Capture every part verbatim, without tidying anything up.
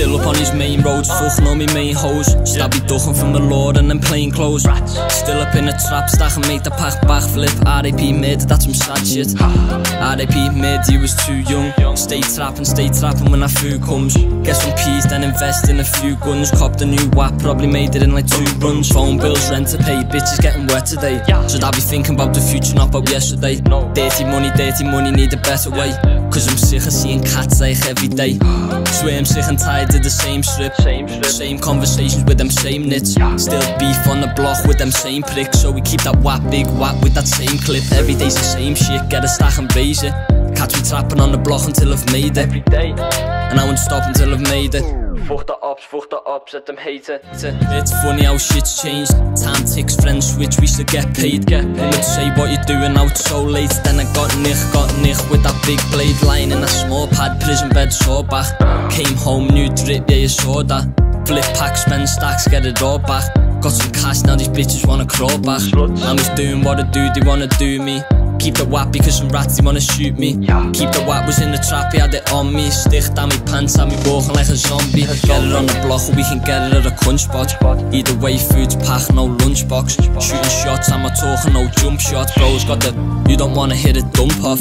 Still up on his main roads, fucking on me main hoes. Stabby ducking from my lord and then plain clothes. Still up in the trap, stack and make the pack backflip. R I P mid, that's some sad shit. R I P mid, he was too young. Stay trapping, stay trapping when that food comes. Get some peas, then invest in a few guns. Copped a new wap, probably made it in like two runs. Phone bills, rent to pay, bitches getting wet today. Should I be thinking about the future, not about yesterday? Dirty money, dirty money, need a better way. Cause I'm sick of seeing cats like every day. Swear I'm sick and tired of the same strip. Same conversations with them same nits. Still beef on the block with them same pricks. So we keep that whap, big whap with that same clip. Every day's the same shit, get a stack and raise it. Catch me trapping on the block until I've made it. And I won't stop until I've made it. Fuck the ops, fuck the ops, let them hate it. It's funny how shit's changed. Time ticks, friends switch, we still get paid. Would say what you're doing now, it's so late. Then I got Nick, got Nick with that big blade. Lying in a small pad, prison bed, saw back. Came home, new drip, yeah you saw that. Flip pack, spend stacks, get it all back. Got some cash, now these bitches wanna crawl back. I'm just doing what I do, they wanna do me. Keep the whap because some rats, they wanna shoot me. Keep the whap, was in the trap, he had it on me. Stick down my pants, had me walking like a zombie. Get it on the block or we can get it at a cunt spot. Either way, food's packed, no lunchbox. Shooting shots, I'm not talking no jump shots. Bro's got the, you don't wanna hit a dump off.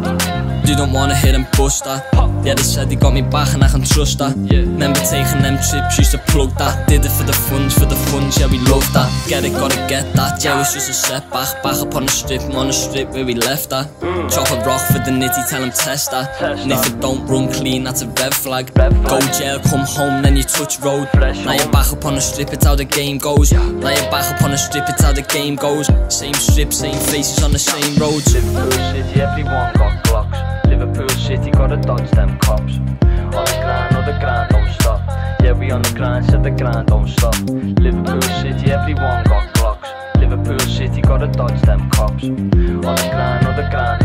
You don't wanna hit and bust that. Yeah, they said they got me back and I can trust that. Remember taking them trips, used to plug that. Did it for the funds, for the funds, yeah we love that. Get it, gotta get that, yeah it's just a setback. Back up on the strip, I'm on the strip where we left that. Chop a rock for the nitty, tell them test that. And if it don't run clean, that's a red flag. Go jail, come home, then you touch road. Now you're back up on the strip, it's how the game goes. Now you're back up on the strip, it's how the game goes. Same strip, same faces on the same roads. Liverpool City, everyone got Glocks. Liverpool City, gotta dodge them cops. On the grind, on the grind, don't stop. Yeah, we on the grind, so the grind don't stop. Liverpool City, everyone got Glocks. Liverpool City, gotta dodge them cops. On the grind, on the grind.